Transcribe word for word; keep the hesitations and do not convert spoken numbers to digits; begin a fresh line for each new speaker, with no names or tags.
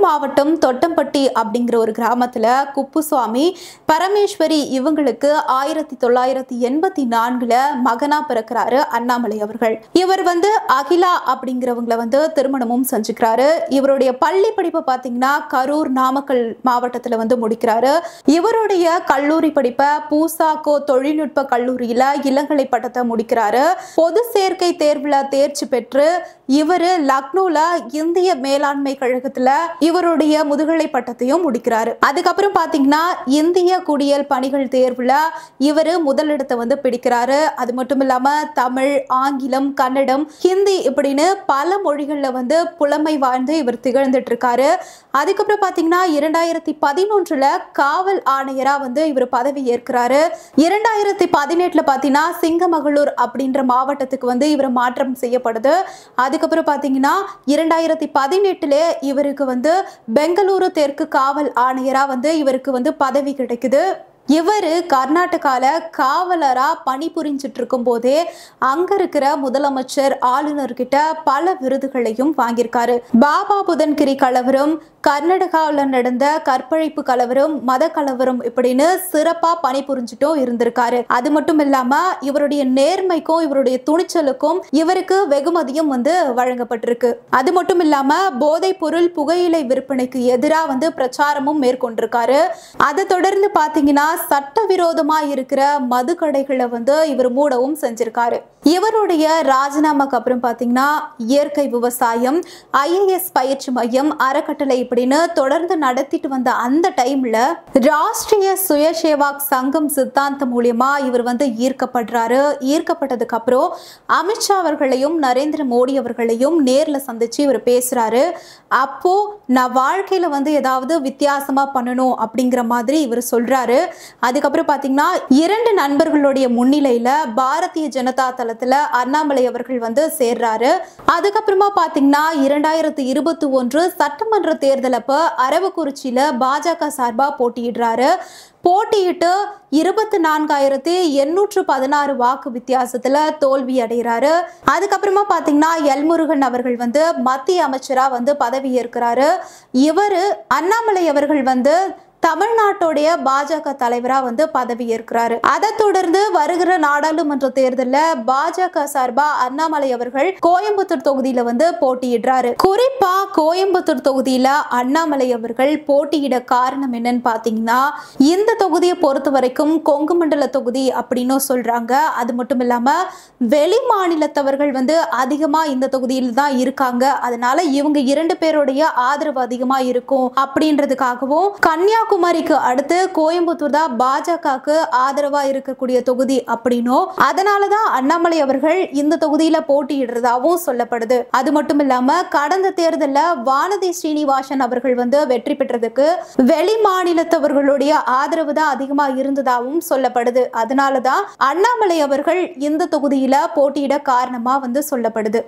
மாவட்டம் தொட்டம்பட்டி அப்படிங்கிற ஒரு கிராமத்துல குப்புசுவாமி பரமேஸ்வரி இவங்களுக்கு ஆயிரத்தி தொள்ளாயிரத்தி எண்பத்தி நான்குல மகனா பிறக்கிறாரு அண்ணாமலை அவர்கள். இவர் வந்து அகிலா அப்படிங்கிறவங்களை வந்து திருமணமும் செஞ்சுக்கிறாரு. இவருடைய பள்ளி படிப்பை பாத்தீங்கன்னா கரூர் நாமக்கல் மாவட்டத்துல வந்து முடிக்கிறாரு. இவருடைய கல்லூரி படிப்பை பூசாக்கோ தொழில்நுட்ப கல்லூரியில இளங்கலை பட்டத்தை முடிக்கிறாரு. பொது சேர்க்கை தேர்வுல தேர்ச்சி பெற்று இவரு லக்னோல இந்திய மேலாண்மை கழகத்துல இவருடைய முதுகலை பட்டத்தையும் முடிக்கிறாரு. அதுக்கப்புறம் பாத்தீங்கன்னா இந்திய குடியல் பணிகள் தேர்வுல இவரு முதலிடத்தை வந்து பிடிக்கிறாரு. அது மட்டும் இல்லாம தமிழ், ஆங்கிலம், கன்னடம், ஹிந்தி இப்படின்னு பல மொழிகள்ல வந்து புலமை வாழ்ந்து இவர் திகழ்ந்துட்டு இருக்காரு. அதுக்கப்புறம் பாத்தீங்கன்னா இரண்டாயிரத்தி பதினொன்றுல காவல் ஆணையரா வந்து இவர் பதவி ஏற்கிறாரு. இரண்டாயிரத்தி பதினெட்டுல பாத்தீங்கன்னா சிங்கமகளூர் அப்படின்ற மாவட்டத்துக்கு வந்து இவர் மாற்றம் செய்யப்படுது. அதுக்கப்புறம் பாத்தீங்கன்னா இரண்டாயிரத்தி பதினெட்டுல இவருக்கு வந்து பெங்களூரு தெற்கு காவல் ஆணையரா வந்து இவருக்கு வந்து பதவி கிடைக்குது. இவர் கர்நாடகால காவலரா பணிபுரிஞ்சிட்டு இருக்கும் போதே அங்க இருக்கிற முதலமைச்சர் ஆளுநர்கிட்ட பல விருதுகளையும் வாங்கியிருக்காரு. பாபா புதன்கிரி கலவரம், கர்நாடகாவில் நடந்த கற்பழிப்பு கலவரம், மத கலவரம் இப்படின்னு சிறப்பா பணிபுரிஞ்சிட்டும் இருந்திருக்காரு. அது மட்டும் இல்லாம இவருடைய நேர்மைக்கும் இவருடைய துணிச்சலுக்கும் இவருக்கு வெகுமதியும் வந்து வழங்கப்பட்டிருக்கு. அது மட்டும் இல்லாம போதைப் பொருள் புகையிலை விற்பனைக்கு எதிராக வந்து பிரச்சாரமும் மேற்கொண்டிருக்காரு. அதை தொடர்ந்து பாத்தீங்கன்னா சட்டவிரோதமா இருக்கிற மது கடைகளை வந்து இவர் மூடவும் செஞ்சிருக்காரு. இவருடைய ராஜினாமாக்கு அப்புறம் பாத்தீங்கன்னா இயற்கை விவசாயம், ஐஏஎஸ் பயிற்சி மையம், அறக்கட்டளை இப்படின்னு தொடர்ந்து நடத்திட்டு வந்த அந்த டைம்ல ராஷ்டிரிய சுயசேவாக் சங்கம் சித்தாந்தம் மூலியமா இவர் வந்து ஈர்க்கப்படுறாரு. ஈர்க்கப்பட்டதுக்கு அப்புறம் அமித்ஷா அவர்களையும் நரேந்திர மோடி அவர்களையும் நேர்ல சந்திச்சு இவர் பேசுறாரு. அப்போ நான் வாழ்க்கையில வந்து ஏதாவது வித்தியாசமா பண்ணணும் அப்படிங்கிற மாதிரி இவர் சொல்றாரு. அதுக்கப்புறம் பாத்தீங்கன்னா இரண்டு நண்பர்களுடைய முன்னிலையில பாரதிய ஜனதா தளத்துல அண்ணாமலை அவர்கள் வந்து சேர்றாரு. அதுக்கப்புறமா பாத்தீங்கன்னா இரண்டாயிரத்தி இருபத்தி ஒன்று சட்டமன்ற தேர்தல் அப்ப அரவக்குறிச்சியில பாஜக சார்பா போட்டியிடுறாரு. போட்டியிட்டு இருபத்தி நான்காயிரத்தி எண்ணூற்று பதினாறு வாக்கு வித்தியாசத்துல தோல்வி அடைகிறாரு. அதுக்கப்புறமா பாத்தீங்கன்னா எல்முருகன் அவர்கள் வந்து மத்திய அமைச்சரா வந்து பதவி ஏற்கிறாரு. இவரு அண்ணாமலை அவர்கள் வந்து தமிழ்நாட்டுடைய பாஜக தலைவரா வந்து பதவி ஏற்கிறாரு. அதை தொடர்ந்து வருகிற நாடாளுமன்ற தேர்தலில் பாஜக சார்பா அண்ணாமலை அவர்கள் கோயம்புத்தூர் தொகுதியில வந்து போட்டியிடுறாரு. குறிப்பா கோயம்புத்தூர் தொகுதியில அண்ணாமலை அவர்கள் போட்டியிட காரணம் என்னன்னு பாத்தீங்கன்னா இந்த தொகுதியை பொறுத்த வரைக்கும் கொங்கு மண்டல தொகுதி அப்படின்னு சொல்றாங்க. அது மட்டும் இல்லாம வெளி மாநிலத்தவர்கள் வந்து அதிகமா இந்த தொகுதியில் தான் இருக்காங்க. அதனால இவங்க இரண்டு பேருடைய ஆதரவு அதிகமா இருக்கும் அப்படின்றதுக்காகவும் கன்னியாகுமரி குமரிக்கு அடுத்து கோயம்புத்தூர் தான் பாஜகவுக்கு ஆதரவா இருக்கக்கூடிய தொகுதி அப்படின்னும் அதனாலதான் அண்ணாமலை அவர்கள் இந்த தொகுதியில போட்டியிடுறதாவும் சொல்லப்படுது. அது மட்டும் இல்லாம கடந்த தேர்தலில் வானதி ஸ்ரீனிவாசன் அவர்கள் வந்து வெற்றி பெற்றதுக்கு வெளி மாநிலத்தவர்களுடைய ஆதரவு தான் அதிகமா இருந்ததாகவும் சொல்லப்படுது. அதனாலதான் அண்ணாமலை அவர்கள் இந்த தொகுதியில போட்டியிட காரணமா வந்து சொல்லப்படுது.